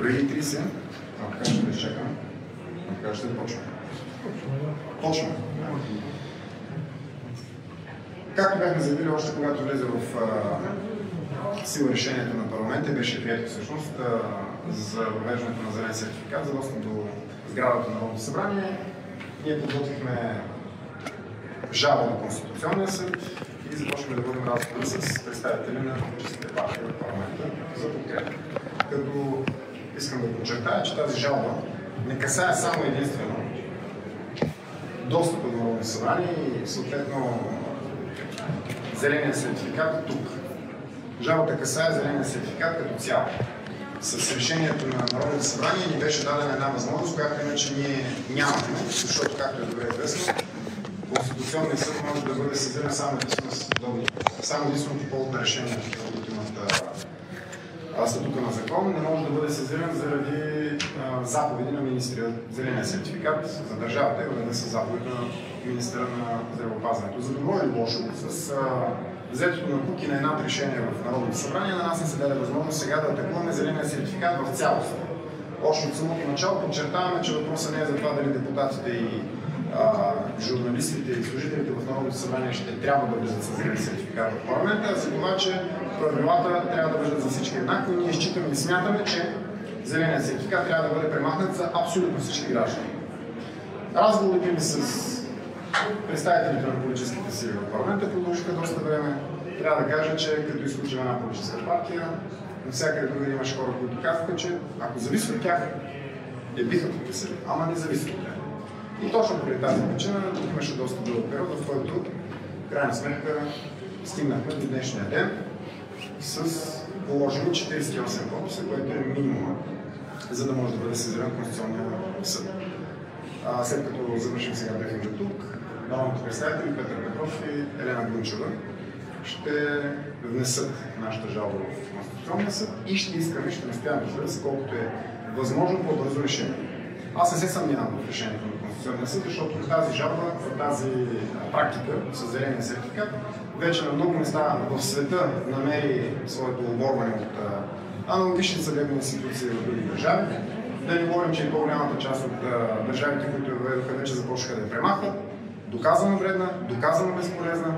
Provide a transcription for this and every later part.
Преди 30, така ще да изчекам. Така ще да почваме. Почваме. Както бяхме заявили още когато влезе в сила решението на парламента, беше прието всъщност за въвеждането на зелен сертификат за достъп до сградата на Народното събрание. Ние подготвихме жалба на Конституционния съд и започваме да водим разговори с представители на политическите партии в парламента за подкрепа. Като искам да подчертая, че тази жалба не касае само единствено достъпа до Народното събрание и съответно зеления сертификат тук. Жалбата касае зеления сертификат като цяло. С решението на Народното събрание ни беше дадена една възможност, която иначе ние нямахме, защото, както е добре известно, Конституционният съд може да бъде сезиран само единствено по повод на решението от статута на закон, не може да бъде сезиран заради заповеди на министрия. Зеления сертификат за държавата е въведен със заповед на министъра на здравеопазването. За добро или лошо, с взетото на куки на една решение в Народното събрание, на нас не се даде възможност сега да атакуваме зеления сертификат в цялост. Още от самото начало подчертаваме, че въпросът не е за това дали депутатите и журналистите и служителите в Народното събрание ще трябва да влизат с зелен сертификат в парламента, а за това, че правилата трябва да бъдат за всички еднакви. Ние считаме и смятаме, че зеленият сертификат трябва да бъде премахнат за абсолютно всички граждани. Разговорите ми с представителите на политическите сили в парламента продължиха доста време. Трябва да кажа, че като изключим една политическа партия, навсякъде другаде имаше хора, които казаха, че ако зависи от тях, биха подписали, ама не зависи от тях. И точно поради тази причина имаше доста дълъг период, в който в крайна сметка стигнахме до днешния ден с положени 48 подписа, което е минимума, за да може да бъде сезиран Конституционния съд. След като завършим сега брифинга тук, народните представители Петър Петров и Елена Гунчева ще внесат нашата жалба в Конституционния съд и ще искаме, ще настояваме, разбира се, колкото е възможно по-бързо решение. Аз не се съмнявам в решението на Конституционния съд, защото тази жалба, тази практика с зеления сертификат вече на много места в света намери своето оборване от аналогични съдебни институции в други държави. Да не говорим, че и по-голямата част от държавите, които я въведоха, вече започнаха да я премахват. Доказано вредна, доказано безполезна,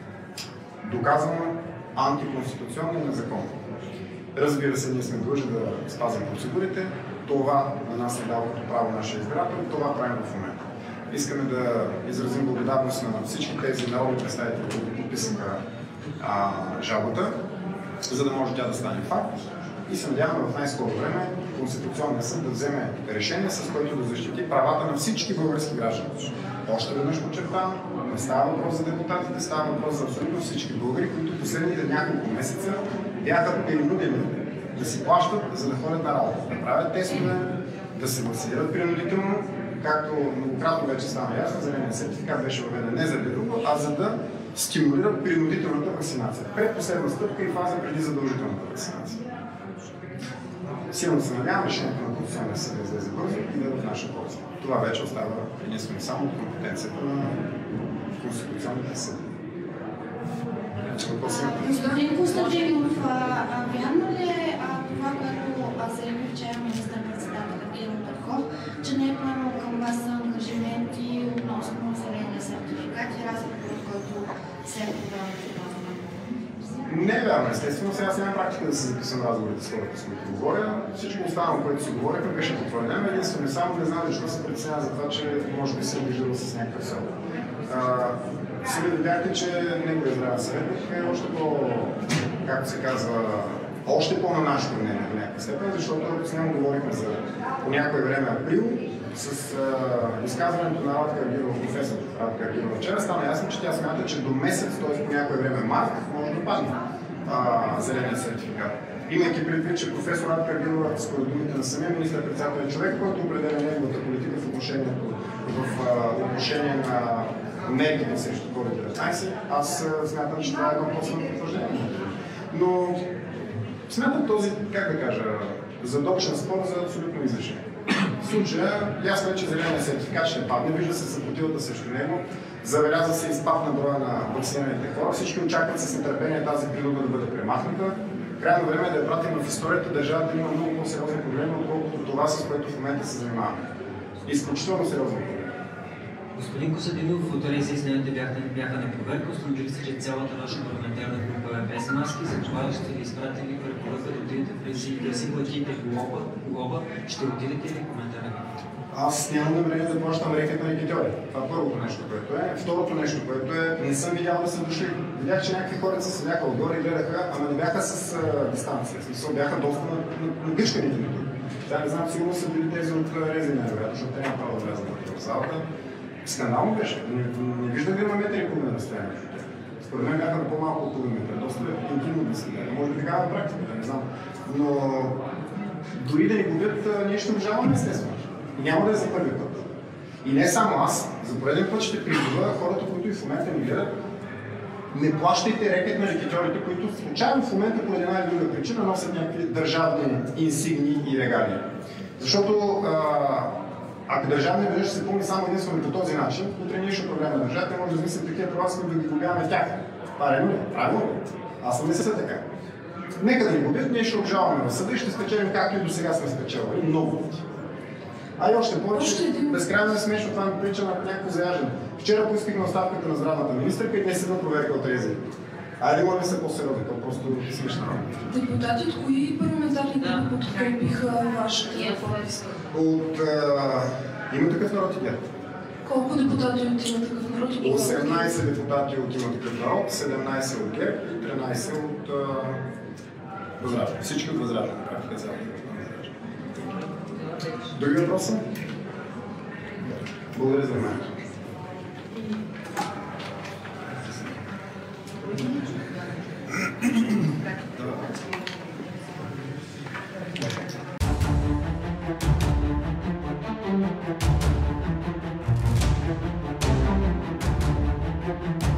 доказано антиконституционна и незаконна. Разбира се, ние сме длъжни да спазим процедурите. Това на нас е дало като право нашия избирател, това правим в момента. Искаме да изразим благодарност на всички тези народни представители, които подписаха жалбата, за да може тя да стане факт. И се надяваме в най-скоро време Конституционният съд да вземе решение, с което да защити правата на всички български граждани. Още веднъж подчертавам, не става въпрос за депутатите, става въпрос за абсолютно всички българи, които последните няколко месеца бяха принудени да си плащат, за да ходят на работа, да правят тестове, да се вакцинират принудително, както многократно вече стана ясно, зеленият сертификат беше въведен не заради друго, а за да стимулира принудителната вакцинация. Предпоследна стъпка и фаза преди задължителната вакцинация. Силно се надявам решението на Конституционния съд да излезе бързо и да е в наша полза. Това вече остава единствено само от компетенцията на Конституционните съд. Господин Костадинов, вярно ли е това, което заяви вчера министър-председателят Кирил Петков, че не е поемал към вас ангажименти относно зеления сертификат и разговор, който се е провел? Не е вярно, естествено. Сега нямам практика да се записвам разговорите с хората, с които говоря. Всичко останало, което си говорихме, беше потвърдено. Единствено само не знам защо се притеснява за това, че може би се е виждал с някакъв съд. Сега видяхте, че неговият здравен съветник е още по, както се казва, още по-на нашето мнение до някаква степен, защото с него говорихме за по някое време април, с изказването на Радка Аргирова, професор Радка Аргирова вчера, стана ясно, че тя смята, че до месец, т.е. по някое време март, може да падне зеления сертификат. Имайки предвид, че професор Радка Аргирова, според думите на самия министър-председател, е човек, който определя неговата политика в отношение на мерките срещу COVID-19, аз смятам, че това е едно по-силно потвърждение. Но смятам този, как да кажа, задочен спор за абсолютно излишен. В случая, ясно е, че зеления сертификат ще падне, вижда се съпротивата срещу него, забеляза се изпад на броя на вакцинираните хора, всички очакват с нетърпение тази принуда да бъде премахната. Крайно време е да я пратим в историята. Държавата има много по-сериозни проблеми, отколкото това, с което в момента се занимаваме. Изключително сериозни проблеми. Господин Костадинов, фотореси изснемите бяха на проверка. Установили се, че цялата ваша парламентарна група е без маски, затова ще ви изпратили препоръка да отидете в РЗИ да си платите глоба. Ще отидете ли коментарен? Аз нямам намерение да плащам рекет на рекетьори. Това е първото нещо, което е. Второто нещо, което е, не съм видял да са дошли. Видях, че някакви хора се седяха отгоре и гледаха, ама не бяха с дистанция. В смисъл бяха доста нагъчканите на тук. Сега не знам, сигурно са били тези от Резина, вероятно, защото те няма право да влязат в залата. Скандално беше. Не виждах да има метри и половина разстояние. Според мен бяха на по-малко от половина метра. Доста интимно да се гледа. Може би такава практика, да не знам. Но дори да ни губят, ние ще обжаваме естествено. Няма да е за първи път. И не само аз, за пореден път ще призова хората, които и в момента ни гледат, не плащайте рекет на рекетьорите, които случайно в момента по една или друга причина носят някакви държавни инсигни и регалии. Защото ако държавният бюджет ще се пълни само единствено по този начин, утре ние ще управляваме държавата, може да измислим такива права, с които да ги глобяваме тях. Това редно ли? Правилно ли? Аз не мисля така. Нека да ни губят, ние ще обжалваме в съда и ще спечелим както и до сега сме спечелвали много пъти. А и още повече, безкрайно е смешно, това ми прилича на някакво заяждане. Вчера поискахме оставката на здравната министърка и днес идва проверка от РЗИ. Айде го не са по-сериозни, това просто смешно. Депутати от кои парламентарни групи подкрепиха вашата реформа? От Има такъв народ и ГЕРБ. Колко депутати от Има такъв народ? 18 депутати от Има такъв народ, 17 от ГЕРБ и 13 от Възраждане. Всички от Възраждане. Други въпроса? Благодаря за вниманието. Thank you.